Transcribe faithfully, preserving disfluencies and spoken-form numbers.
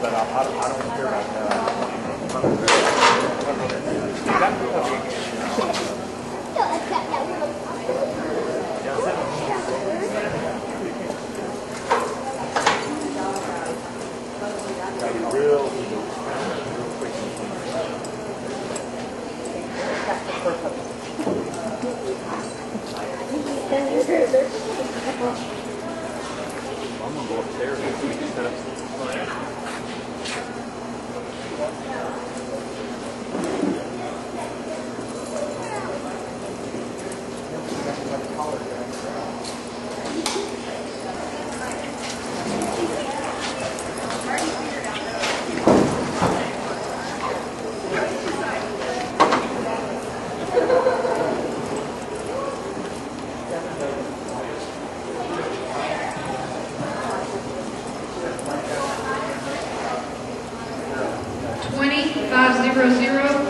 but I, I, don't, I don't care about that. Real I'm gonna go upstairs and we can set up some plans. twenty-five zero zero.